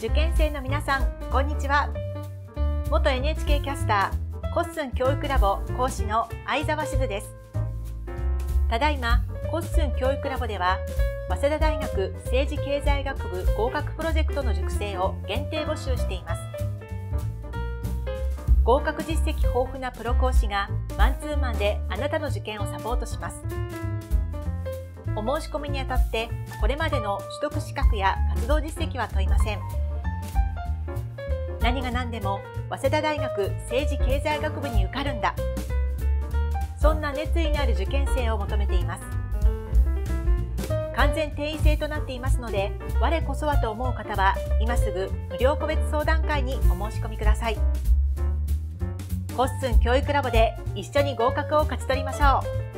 受験生の皆さん、こんにちは。元 NHK キャスター、コッスン教育ラボ講師の相沢しずです。ただいま、コッスン教育ラボでは、早稲田大学政治経済学部合格プロジェクトの塾生を限定募集しています。合格実績豊富なプロ講師がマンツーマンであなたの受験をサポートします。お申し込みにあたってこれまでの取得資格や活動実績は問いません。何が何でも早稲田大学政治経済学部に受かるんだ。そんな熱意のある受験生を求めています。完全定員制となっていますので、我こそはと思う方は今すぐ無料個別相談会にお申し込みください。コッスン教育ラボで一緒に合格を勝ち取りましょう。